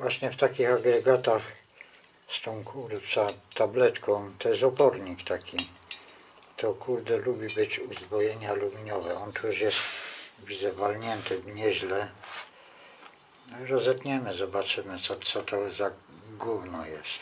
Właśnie w takich agregatach z tą tabletką, to jest opornik taki, to kurde lubi być uzbrojenie aluminiowe. On tu już jest, widzę, walnięty nieźle. No i rozetniemy, zobaczymy co to za gówno jest.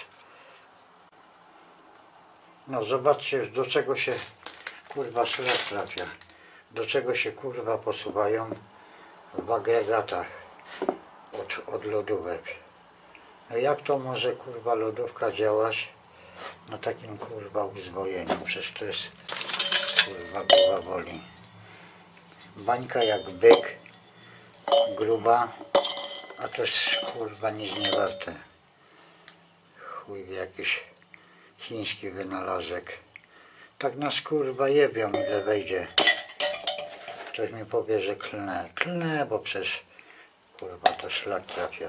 No zobaczcie, do czego się kurwa szlak trafia. Do czego się kurwa posuwają w agregatach od lodówek. No jak to może kurwa lodówka działać na takim kurwa uzbrojeniu? Przecież to jest kurwa głowa boli. Bańka jak byk, gruba, a to jest kurwa nic nie warte. Chuj wie, jakiś chiński wynalazek. Tak nas kurwa jebią, ile wejdzie. Ktoś mi powie, że klnę. Klnę, bo przecież kurwa to szlak trafia.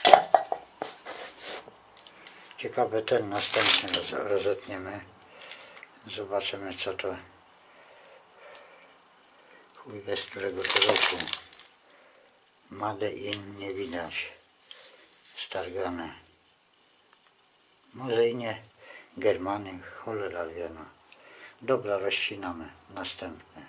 Ciekawe, ten następny rozetniemy. Zobaczymy co to. Chuj wie, z którego to roku. Made in nie widać. Stargane. Może i nie Germany, cholera wie no. Dobra, rozcinamy. Następny.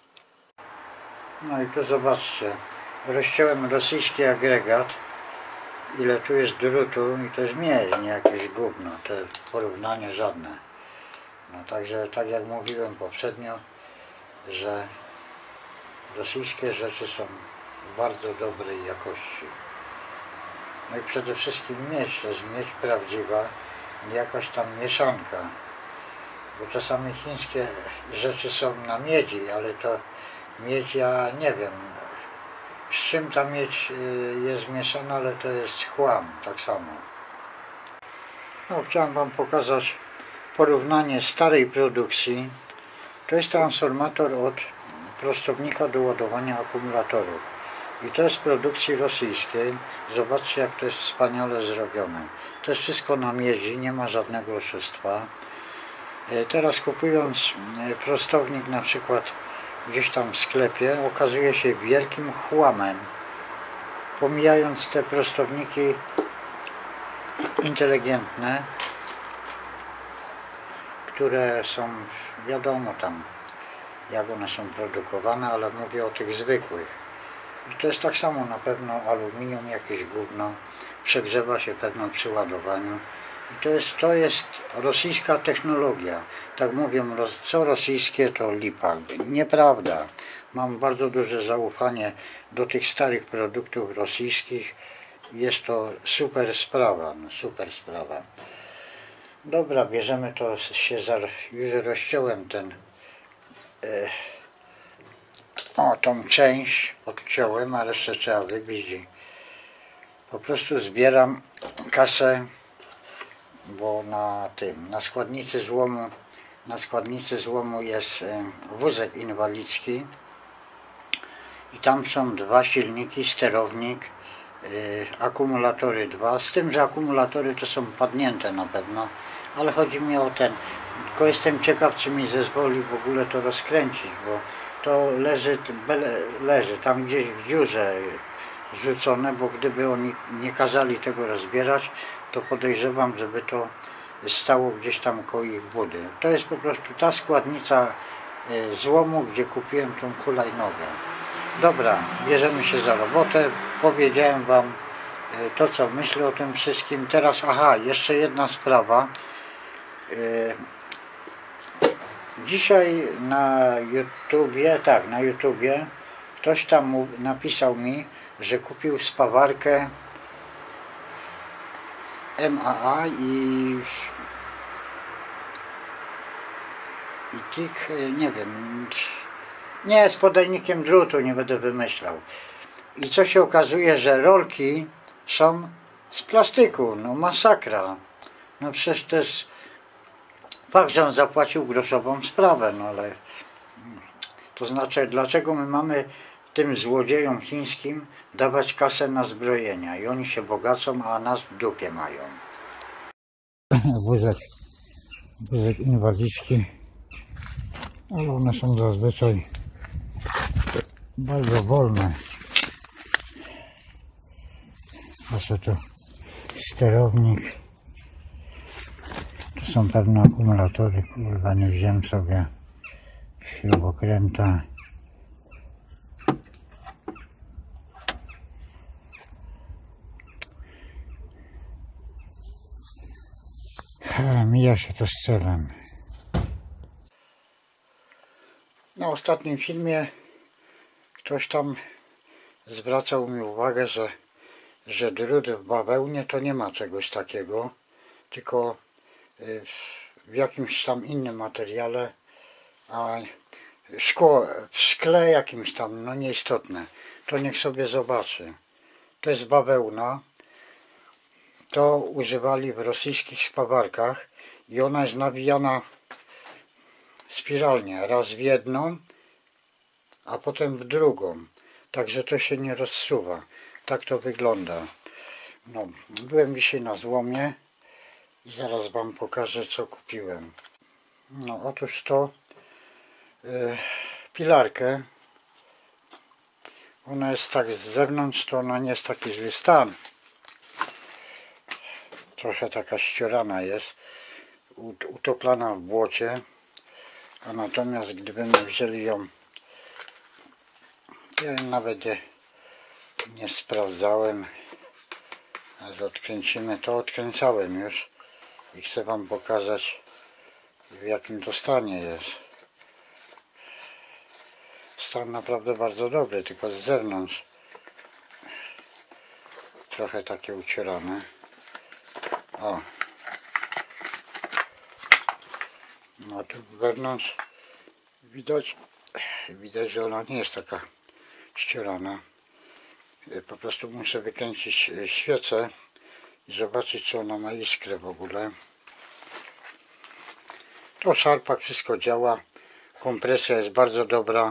No i tu zobaczcie. Rozciąłem rosyjski agregat. Ile tu jest drutu i to jest miedź, nie jakieś gówno. To porównanie żadne. No także tak jak mówiłem poprzednio, że rosyjskie rzeczy są bardzo dobrej jakości. No i przede wszystkim miedź, to jest miedź prawdziwa, nie jakaś tam mieszanka. Bo czasami chińskie rzeczy są na miedzi, ale to miedź, ja nie wiem z czym ta miedź jest mieszana, ale to jest chłam, tak samo. No, chciałem wam pokazać porównanie starej produkcji. To jest transformator od prostownika do ładowania akumulatorów. I to jest z produkcji rosyjskiej. Zobaczcie, jak to jest wspaniale zrobione. To jest wszystko na miedzi, nie ma żadnego oszustwa. Teraz kupując prostownik na przykład gdzieś tam w sklepie, okazuje się wielkim chłamem. Pomijając te prostowniki inteligentne, które są, wiadomo tam jak one są produkowane, ale mówię o tych zwykłych. I to jest tak samo na pewno aluminium, jakieś gówno, przegrzewa się pewno przy ładowaniu. I to jest rosyjska technologia. Tak mówią, co rosyjskie to lipa. Nieprawda. Mam bardzo duże zaufanie do tych starych produktów rosyjskich. Jest to super sprawa, no super sprawa. Dobra, bierzemy to się już rozciąłem tą część odciąłem, ale jeszcze trzeba wybić i po prostu zbieram kasę, bo na składnicy złomu jest wózek inwalidzki i tam są dwa silniki, sterownik, akumulatory dwa, z tym, że akumulatory to są padnięte na pewno, ale chodzi mi o tylko jestem ciekaw, czy mi zezwoli w ogóle to rozkręcić, bo to leży tam gdzieś w dziurze rzucone, bo gdyby oni nie kazali tego rozbierać, to podejrzewam, żeby to stało gdzieś tam koło ich budy. To jest po prostu ta składnica złomu, gdzie kupiłem tą hulajnogę. Dobra, bierzemy się za robotę. Powiedziałem wam to, co myślę o tym wszystkim. Teraz, jeszcze jedna sprawa. Dzisiaj na YouTubie ktoś tam napisał mi, że kupił spawarkę MAA i TIG, nie wiem, nie, z podajnikiem drutu, nie będę wymyślał. I co się okazuje, że rolki są z plastyku, no masakra. No przecież to jest fakt, że on zapłacił groszową sprawę, no ale to znaczy, dlaczego my mamy tym złodziejom chińskim dawać kasę na zbrojenia i oni się bogacą, a nas w dupie mają. Wózek inwalidzki, ale one są zazwyczaj bardzo wolne. Proszę tu sterownik. Tu są pewne akumulatory, kurwa, nie wziąłem sobie śrubokręta. Mija się to z celem. Na ostatnim filmie ktoś tam zwracał mi uwagę, że drut w bawełnie to nie ma czegoś takiego, tylko w jakimś tam innym materiale, a szkło w szkle jakimś tam, no nieistotne. To niech sobie zobaczy. To jest bawełna. To używali w rosyjskich spawarkach i ona jest nawijana spiralnie, raz w jedną, a potem w drugą. Także to się nie rozsuwa. Tak to wygląda. No, byłem dzisiaj na złomie i zaraz wam pokażę, co kupiłem. No, otóż to pilarkę. Ona jest tak z zewnątrz, to ona nie jest taki zły stan. Trochę taka ściorana jest, utoplana w błocie. A natomiast gdybyśmy wzięli ją, ja nawet nie sprawdzałem, ale odkręcimy, to odkręcałem już i chcę wam pokazać, w jakim to stanie jest. Stan naprawdę bardzo dobry, tylko z zewnątrz trochę takie ucierane. O, no tu wewnątrz widać, że ona nie jest taka ścierana. Po prostu muszę wykręcić świecę i zobaczyć, czy ona ma iskrę w ogóle. To szarpak, wszystko działa, kompresja jest bardzo dobra.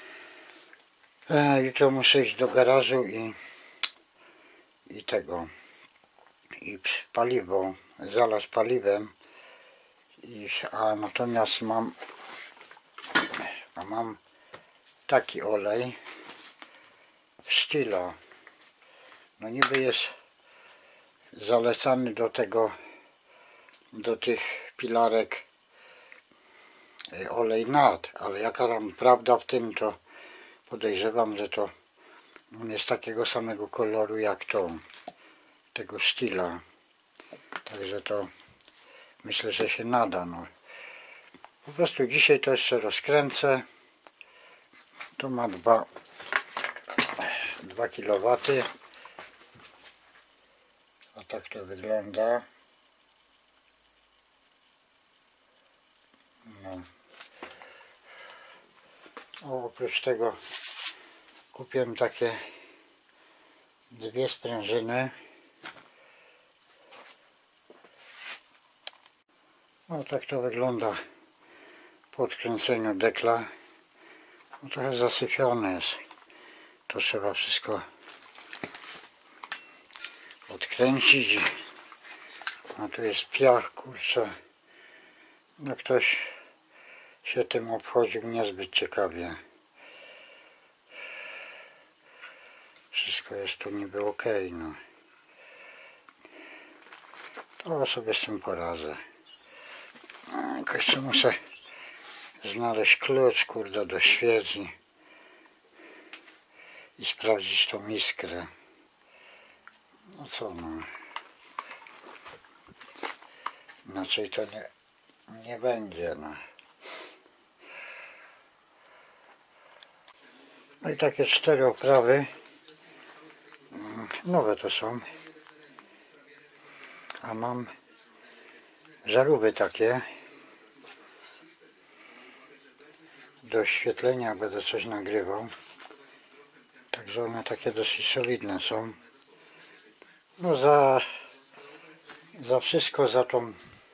Jutro muszę iść do garażu i paliwo, zalać paliwem, a natomiast mam taki olej Stila. No niby jest zalecany do tych pilarek olej NAD, ale jaka tam prawda w tym, to podejrzewam, że to on jest takiego samego koloru jak tego Stila. Także to myślę, że się nada. No. Po prostu dzisiaj to jeszcze rozkręcę. Tu ma 2 kW. A tak to wygląda. No. Oprócz tego kupiłem takie 2 sprężyny. No tak to wygląda po odkręceniu dekla. No, trochę zasyfione jest. To trzeba wszystko odkręcić. A tu jest piach, kurczę. No ktoś się tym obchodził niezbyt ciekawie. Wszystko jest tu niby ok, no. To sobie z tym poradzę. Jeszcze muszę znaleźć klucz, kurde, do świeci i sprawdzić tą iskrę. No co, no. Inaczej to nie będzie, no. No i takie 4 oprawy. Nowe to są. A mam żarówy takie do oświetlenia, będę coś nagrywał. Także one takie dosyć solidne są. No za wszystko, za tą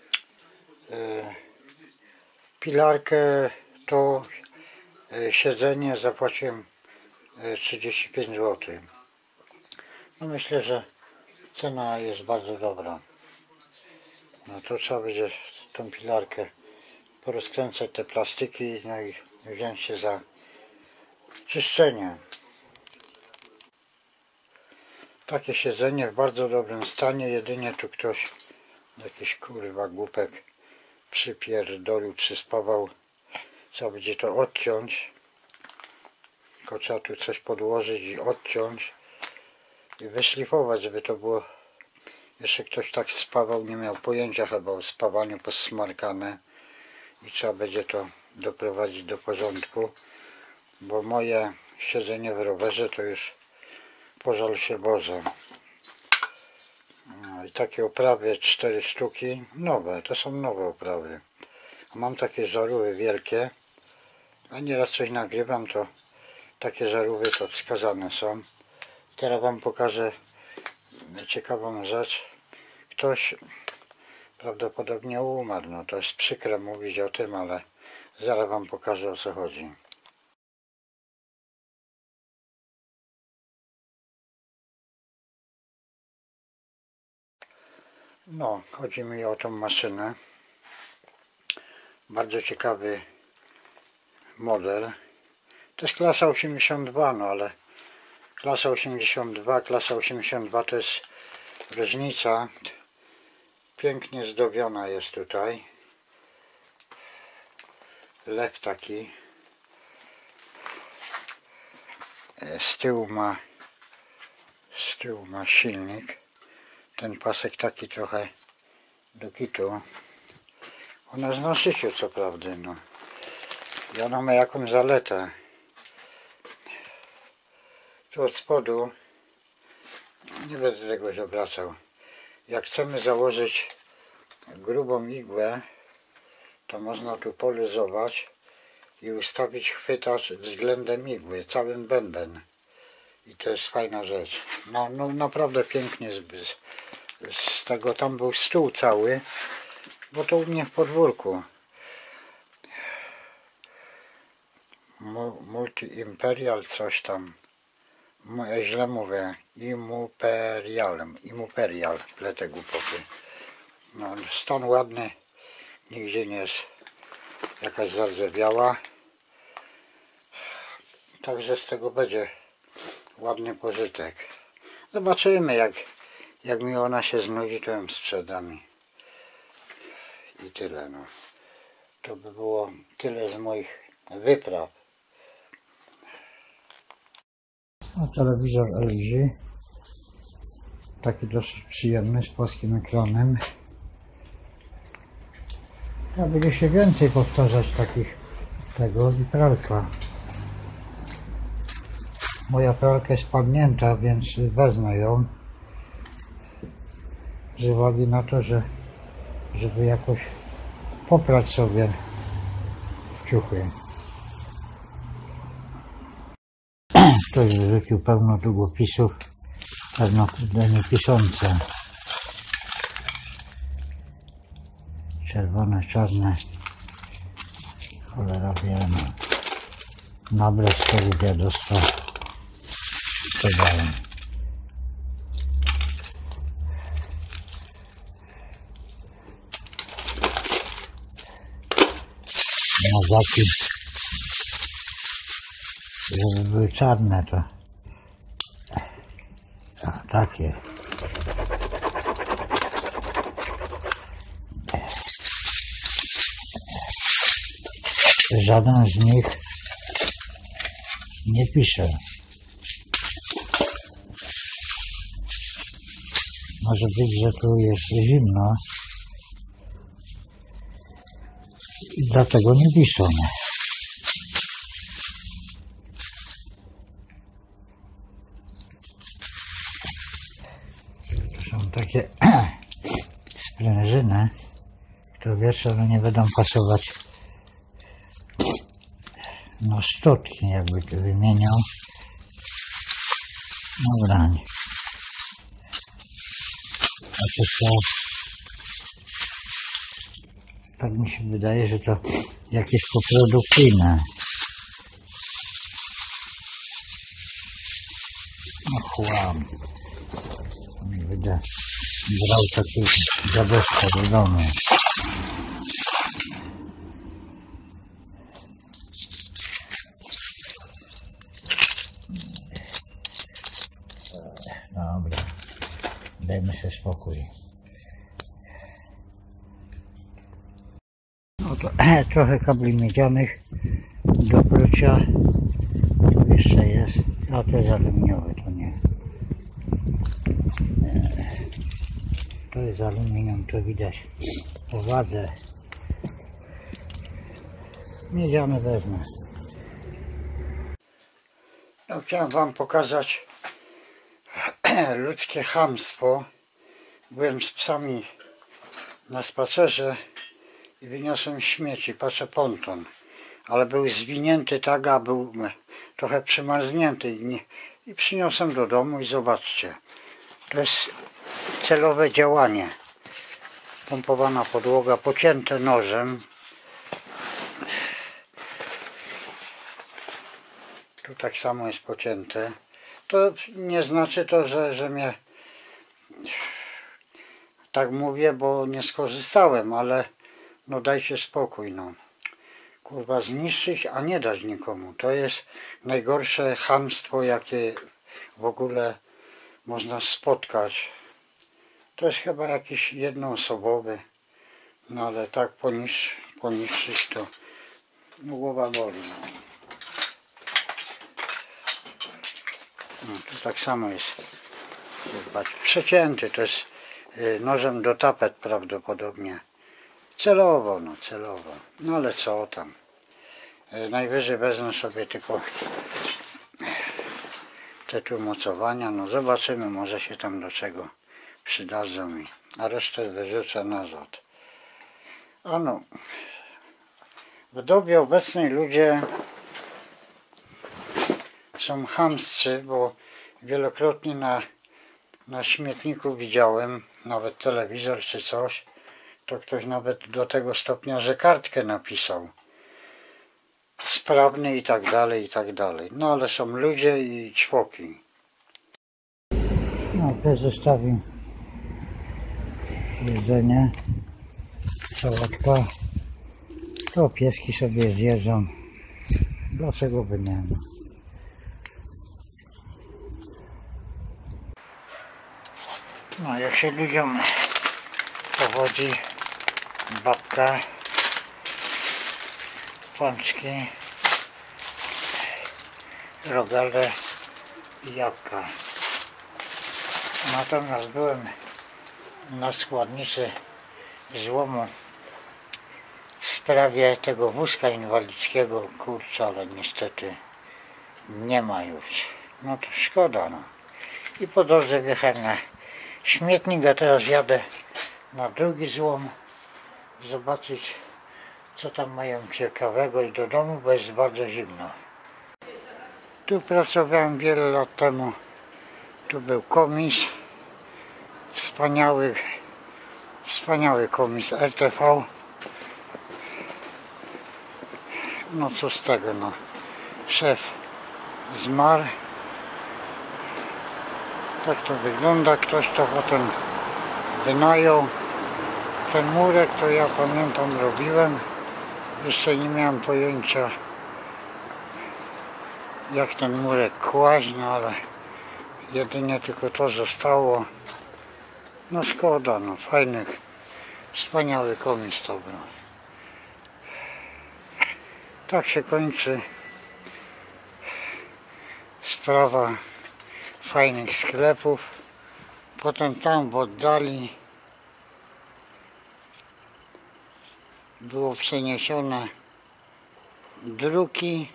pilarkę, to siedzenie zapłaciłem 35 zł. No myślę, że cena jest bardzo dobra. No to trzeba będzie tą pilarkę porozkręcać, te plastiki, no i wziąć się za czyszczenie. Takie siedzenie w bardzo dobrym stanie, jedynie tu ktoś, jakiś kurwa głupek, przypierdolił, przyspawał. Trzeba będzie to odciąć, tylko trzeba tu coś podłożyć i odciąć i wyszlifować, żeby to było. Jeszcze ktoś tak spawał, nie miał pojęcia chyba o spawaniu, posmarkane, i trzeba będzie to doprowadzić do porządku, bo moje siedzenie w rowerze to już pożal się Boże. No i takie oprawy 4 sztuki, nowe, to są nowe oprawy. Mam takie żarówy wielkie, a nieraz coś nagrywam, to takie żarówy to wskazane są. Teraz wam pokażę ciekawą rzecz. Ktoś prawdopodobnie umarł, no to jest przykre mówić o tym, ale zaraz wam pokażę, o co chodzi. No, chodzi mi o tą maszynę. Bardzo ciekawy model. To jest klasa 82, no ale klasa 82 to jest różnica. Pięknie zdobiona jest tutaj. Lew taki. Z tyłu ma silnik. Ten pasek taki trochę do kitu. Ona jest na szyciu, co prawda, no. I ona ma jakąś zaletę. Tu od spodu, nie będę tegoś obracał. Jak chcemy założyć grubą igłę, to można tu poluzować i ustawić chwytacz względem igły, całym bęben. I to jest fajna rzecz. No naprawdę pięknie z tego. Tam był stół cały, bo to u mnie w podwórku. Multi-imperial coś tam. Ja źle mówię. Imperial, pletę głupoty. No, stan ładny. Nigdzie nie jest jakaś zardzewiała. Także z tego będzie ładny pożytek. Zobaczymy, jak mi ona się znudzi, to ją sprzedam. I tyle, no. To by było tyle z moich wypraw. No, telewizor LG. Taki dosyć przyjemny, z płaskim ekranem. Ja będzie się więcej powtarzać takich tego i pralka. Moja pralka jest padnięta, więc wezmę ją. Z uwagi na to, żeby jakoś poprać sobie ciuchy. Ktoś wyrzucił pełno długopisów, pewno niepiszące. Czerwone, czarne. Cholera wiemy. Nabrać tego dziadostwa. Sprzedałem. Mazaki, żeby były czarne, to takie. Żaden z nich nie pisze. Może być, że tu jest zimno i dlatego nie piszą. To są takie sprężyny, które wieczorem nie będą pasować. No szczotki jakby to wymieniał. No grań. A to co? Tak mi się wydaje, że to jakieś poprodukcyjne. No chłam. Będę brał takie dziadostwo do domu. Dobra. Dajmy sobie spokój. No to trochę kabli miedzianych do prucia. Tu jeszcze jest, a to jest aluminiowe, to nie. To jest aluminium, to widać po wadze. Miedziane wezmę. No, chciałem wam pokazać ludzkie chamstwo. Byłem z psami na spacerze i wyniosłem śmieci, patrzę, ponton, ale był zwinięty tak, a był trochę przymarznięty i przyniosłem do domu i zobaczcie, to jest celowe działanie. Pompowana podłoga, pocięte nożem. Tu tak samo jest pocięte. To nie znaczy to, że mnie tak mówię, bo nie skorzystałem, ale no dajcie spokój, no. Kurwa, zniszczyć, a nie dać nikomu. To jest najgorsze chamstwo, jakie w ogóle można spotkać. To jest chyba jakiś jednoosobowy, no ale tak poniszczyć to no, głowa boli. No. No, tu tak samo jest. Przecięty, to jest nożem do tapet prawdopodobnie. Celowo, no celowo. No ale co tam. Najwyżej wezmę sobie tylko te tu mocowania. No zobaczymy, może się tam do czego przydadzą mi. A resztę wyrzucę nazad. A no. W dobie obecnej ludzie są chamscy, bo wielokrotnie na śmietniku widziałem, nawet telewizor czy coś, to ktoś nawet do tego stopnia, że kartkę napisał. Sprawny i tak dalej, i tak dalej. No ale są ludzie i ćwoki. No, też zostawił jedzenie, sałatka. To pieski sobie zjedzą. Dlaczego by nie? No, jak się ludziom powodzi, babka, pączki, rogale i jabłka. Natomiast byłem na składnicy złomu w sprawie tego wózka inwalidzkiego, kurczę, ale niestety nie ma już. No to szkoda, no. I po drodze wjechałem na śmietnik, a teraz jadę na drugi złom zobaczyć, co tam mają ciekawego i do domu, bo jest bardzo zimno. Tu pracowałem wiele lat temu. Tu był komis, wspaniały komis RTV. No co z tego, no. Szef zmarł. Tak to wygląda. Ktoś to potem wynajął. Ten murek to ja pamiętam robiłem. Jeszcze nie miałem pojęcia, jak ten murek kłaść, no ale jedynie tylko to zostało. No szkoda, no fajny, wspaniały komis to był. Tak się kończy sprawa fajnych sklepów. Potem tam w oddali było przeniesione druki,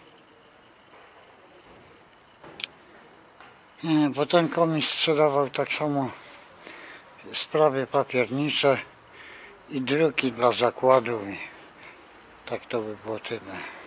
bo ten komis sprzedawał tak samo sprawy papiernicze i druki dla zakładów. I tak to by było tyle.